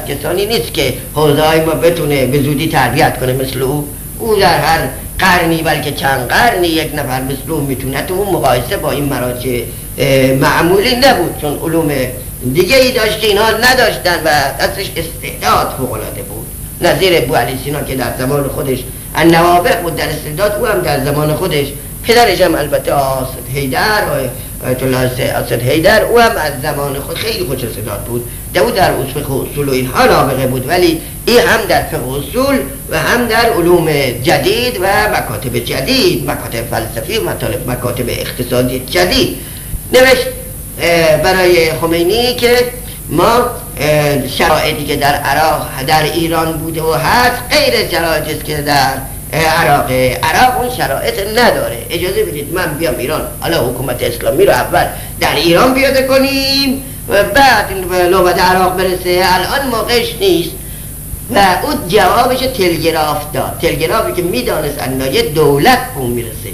کسانی نیست که حوزه‌های ما بتونه به زودی تربیت کنه مثل او در هر قرنی بلکه چند قرنی یک نفر مثل او میتونه. تو اون مقایسه با این مراجع معمولی نبود، چون علوم دیگه ای داشت که اینها نداشتن و دستش استعداد فوق‌العاده بود، نظیر ابو علی سینا که در زمان خودش النوابغ بود در استعداد، او هم در زمان خودش، پدرش هم البته آصد حیدر، آیت الله آصد حیدر، او هم از زمان خود خیلی خوش استعداد بود. او در فقه و اصول و اینها نابغه بود، ولی این هم در فقه و اصول و هم در علوم جدید و مکاتب جدید، مکاتب فلسفی و مکاتب اقتصادی جدید نوشت برای خمینی که ما شرایطی که در عراق در ایران بوده و هست غیر شرایطی است که در عراق اون شرایط نداره. اجازه بدید من بیام ایران، حالا حکومت اسلامی رو اول در ایران پیاده کنیم و بعد نوبت عراق برسه، الان موقعش نیست. و اون جوابش تلگراف داد، تلگرافی که میدانست از ناحیه دولت اون میرسه،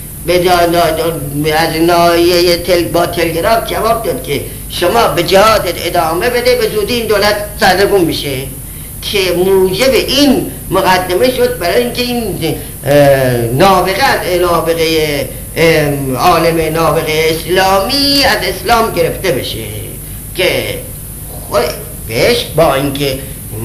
از ناحیه با تلگراف جواب داد که شما به جهادت ادامه بده، به زودی این دولت سردرگم میشه، که موجب این مقدمه شد برای اینکه این نابغه عالم نابغه اسلامی از اسلام گرفته بشه، که بهش با اینکه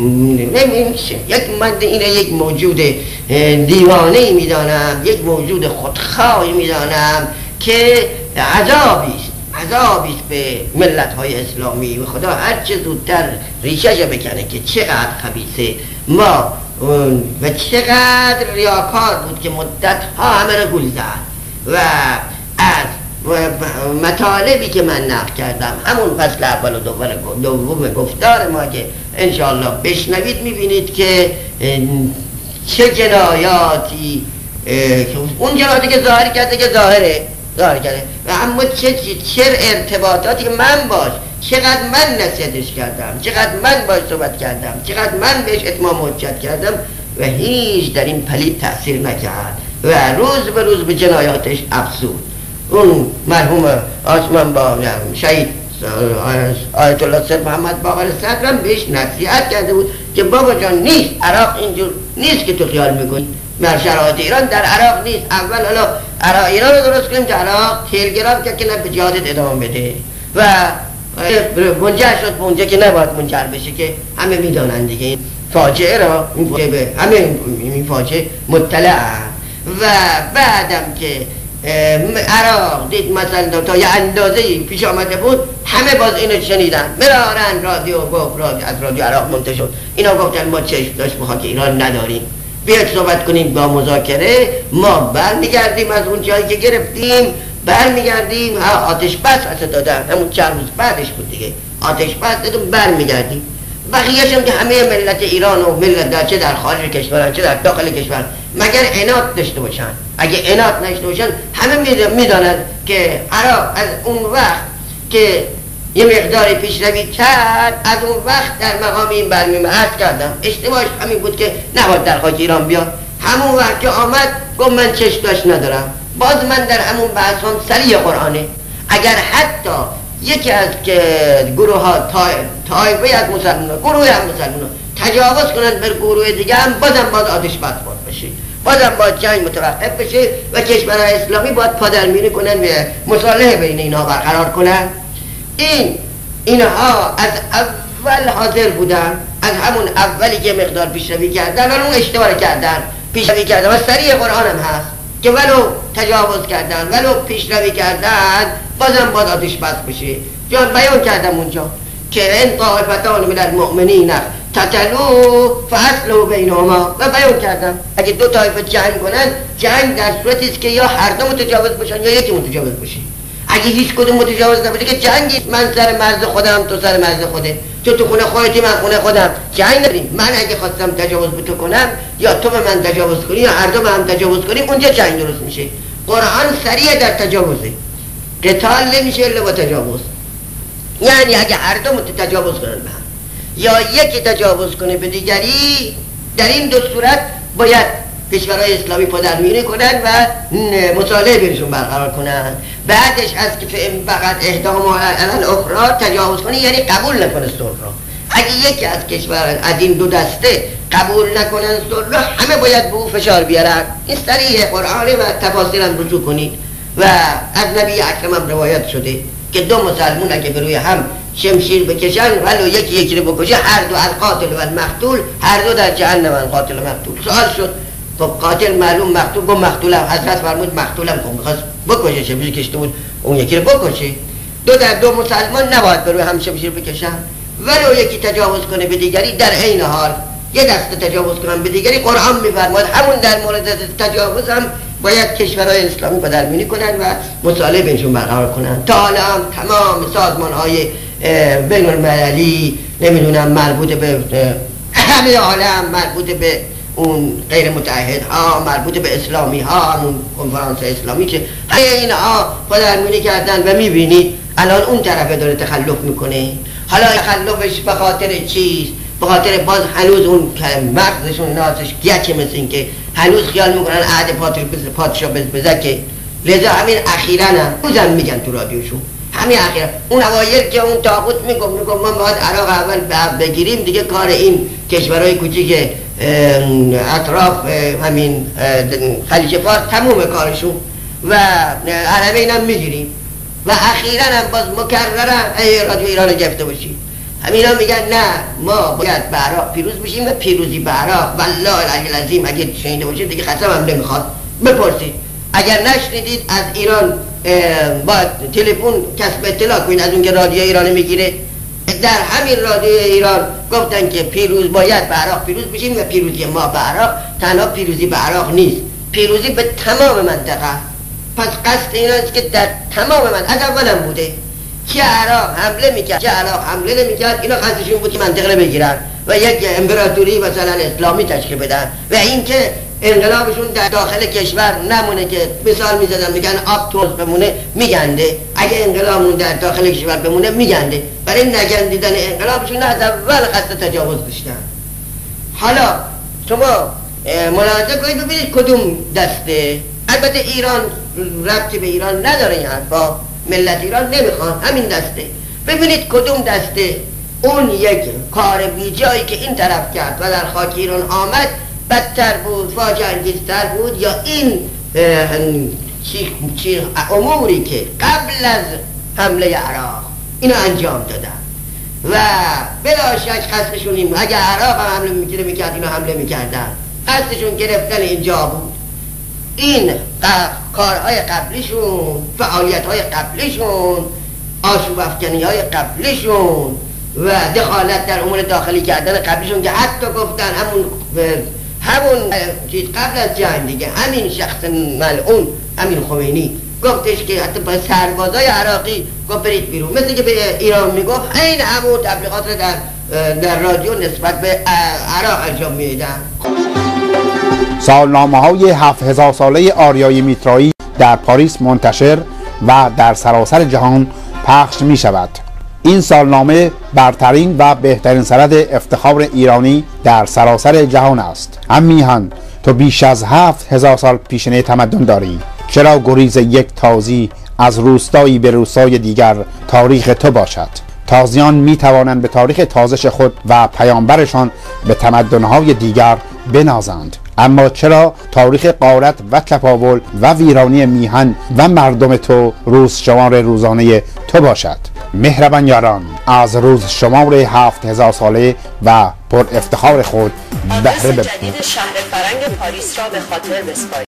من اینه یک موجود دیوانه‌ای میدانم، یک موجود خودخواهی میدانم که عذابی است به ملت‌های اسلامی و خدا هر چه زودتر ریشه‌شو بکنه که چقدر خبیثه ما و چقدر ریاکار بود که مدت‌ها همه رو گول زد. و از مطالبی که من نقل کردم همون فصل اول و دوم گفتار ما که انشاءالله بشنوید میبینید که چه جنایاتی، اون جنایاتی که ظاهر کرده که ظاهر کرده، و اما چه ارتباطاتی که من باش، چقدر من نصیحتش کردم، چقدر من باش صحبت کردم، چقدر من بهش اتمام حجت کردم و هیچ در این پلید تأثیر نکرد و روز به روز به جنایاتش افزود. اون مرحوم آسمان با شهید آیت الله سید محمد باقر صدرم بهش نصیحت کرده بود که بابا جان نیست، عراق اینجور نیست که تو خیال میکنی، در شرایط ایران در عراق نیست. اول حالا ایران رو درست کنیم که عراق تلگراف که نه به جهادت ادامه بده و منجر شد به اونجا که نباید منجر بشه، که همه میدانند دیگه این فاجعه را، همه این فاجعه مطلعن. و بعدم که عراق دید مثلا تا یه اندازه‌ای پیش آمده بود، همه باز اینو شنیدن، مرارن رادیو گفت، از رادیو عراق منتشر شد، اینا گفتن ما چشم داشت به خاک ایران نداریم، بیاید صحبت کنیم با مذاکره، ما برمیگردیم از اون جایی که گرفتیم، برمیگردیم. آتش بس اصلا دادن، همون چند روز بعدش بود دیگه، آتش بس دادن، برمیگردیم. بقیه‌اش هم که همه ملت ایران و ملت چه در خارج کشورن چه در داخل کشور مگر عناد داشته باشن، اگه عناد نشته باشن همه میدانند که عراق از اون وقت که یه مقداری پیشروی کرد، از اون وقت در مقام این برنامه عرض کردم اشتباهش همین بود که نباید در خاک ایران بیاد. همون وقت که آمد گفت من چشمش ندارم، باز من در همون بحث هم سریع قرآنه، اگر حتی یکی از که گروه ها طایفه از مسلمان، گروه هم مسلمان تجاوز کنند بر گروه دیگه هم بازم باید آتش بس بشه، بازم باید جنگ متوقف بشه و کشورهای اسلامی باید پادرمیونی کنن و مصالحه بین اینها برقرار کنن. اینها از اول حاضر بودن، از همون اولی که مقدار پیشروی کردن، ولی اون اشتباه کردن، پیشروی کردن و سریع قرآن هم هست که ولو تجاوز کردن ولو پیشروی کردن بازم باید آتش بس بشه. جان بیان کردم اونجا که این طائفتان من المؤمنین تتلو فاصلحوا بینهما، و بیان کردم اگه دو طایفه جنگ کنن، جنگ در صورتی است که یا هر دو متجاوز باشن یا یکی متجاوز باشه. اگه هیچ کدوم متجاوز نباشه که جنگی، من سر مرز خودم تو سر مرز خوده، تو خونه خودتی من خونه خودم، جنگ نداریم. من اگه خواستم تجاوز به تو کنم یا تو به من تجاوز کنی یا هر دو به هم تجاوز کنیم، اونجا جنگ درست میشه. قرآن سریع در تجاوزه، قتال نمیشه الا با تجاوز. یعنی اگه هر دو تجاوز کنن به هم یا یکی تجاوز کنه به دیگری، در این دو صورت باید کشورهای اسلامی پادرمیونی کنن و مصالحه بینشون برقرار کنن. بعدش از که فقط احداهما علی الاخری تجاوز کنه، یعنی قبول نکنه صلح را. اگه یکی از کشورها از این دو دسته قبول نکنن صلح، همه باید به او فشار بیارن. این صریح قرآن و تفاسیر هم رجوع کنید و از نبی اکرم هم روایت شده که دو مسلمون اگه به روی هم شمشیر بکشن ولو یکی رو بکشه، هر دو القاتل و المقتول، هر دو در جهنم القاتل و مقتول. سوال شد خب قاتل معلوم، مقتول گفت مقتولم. حضرت فرمود مقتولم کن، می‌خواست بکشه، شمشیر کشته بود اون یکی رو بکشه. دو مسلمان نباید به روی هم شمشیر بکشن، ولو یکی تجاوز کنه به دیگری در عین حال یه دسته تجاوز کنن به دیگری، قرآن می‌فرماید همون در مورد تجاوز هم باید کشورهای اسلامی بدرمینی کنن و مصالحه بینشون برقرار کنن. تا حالا هم تمام سازمان‌های بین المللی نمیدونم مربوط به همه عالم، مربوط به اون غیر متحد ها، مربوط به اسلامی ها، همون کنفرانس اسلامی که همه اینها بدرمینی کردن و میبینید الان اون طرفه داره تخلف میکنه. حالا تخلفش به خاطر چیست؟ به خاطر باز هنوز اون مغزشون نازش گچه، مثل این که هنوز خیال میکنن عهد پادشاه بزکه. لذا همین اخیراً هم روزم میگن تو رادیوشون، همین اخیراً اون اوایل که اون طاغوت میگم ما باید عراق اول بگیریم، دیگه کار این کشورهای کوچیک اطراف همین خلیج فارس تموم کارشون و حرمین هم میگیریم. و اخیراً هم باز مکررن رادیو ایران گرفته باشیم، همینا میگن نه ما باید به عراق پیروز بشیم و پیروزی به عراق. والله العلی العظیم اگه شنیده باشید دیگه قسم هم نمیخواد بپرسید، اگر نشنیدید از ایران با تلفن کسب اطلاع کنید از اون که رادیو ایران میگیره. در همین رادیو ایران گفتن که باید به عراق پیروز بشیم و پیروزی ما به عراق تنها پیروزی به عراق نیست، پیروزی به تمام منطقه. پس قصد این است که در تمام منطقه از اول هم بوده که عراق حمله میکرد، که عراق حمله نمیکرد، اینا قصدشون بود که منطقه رو بگیرن و یک امپراتوری مثلا اسلامی تشکیل بدن و اینکه انقلابشون در داخل کشور نمونه که مثال میزدن میگن آب توز بمونه میگنده، اگه انقلابمون در داخل کشور بمونه میگنده. برای نگندیدن انقلابشون از اول قصد تجاوز داشتن. حالا شما ملاحظه کنید ببینید کدوم دسته. البته ایران ربطی به ایران نداره، این حرفا ملت ایران نمیخوان، همین دسته. ببینید کدوم دسته اون یک کار بیجایی که این طرف کرد و در خاک ایران آمد بدتر بود، فاجعه انگیزتر بود، یا این اموری که قبل از حمله عراق اینو انجام دادن و بلا شک قصدشون این اگه عراق هم حمله میکرد اینا حمله میکردن، قصدشون گرفتن اینجا بود. این کارهای قبلیشون، فعالیت‌های قبلیشون، آشوب افکنی‌های قبلیشون و دخالت در امور داخلی کردن قبلیشون که حتی گفتن همون چیز قبل از جنگ دیگه همین شخص ملعون امین خمینی گفتش که حتی با سربازای عراقی گفت برید بیرون، مثل که به ایران میگفت این همون تبلیغات رو در رادیو نسبت به عراق انجام میدن. سالنامه‌های 7000 ساله آریای میترایی در پاریس منتشر و در سراسر جهان پخش می شود. این سالنامه برترین و بهترین سند افتخار ایرانی در سراسر جهان است. هم میهن تو بیش از 7000 سال پیشینه تمدن داری، چرا گریز یک تازی از روستایی به روستای دیگر تاریخ تو باشد؟ تازیان می توانند به تاریخ تازش خود و پیامبرشان به تمدن‌های دیگر بنازند، اما چرا تاریخ غارت و تپاول و ویرانی میهن و مردم تو روز شمار روزانه تو باشد؟ مهربان یاران، از روز شمار 7000 ساله و پر افتخار خود بهره ببرید. جدید شهر فرنگ پاریس را به خاطر بسپارید.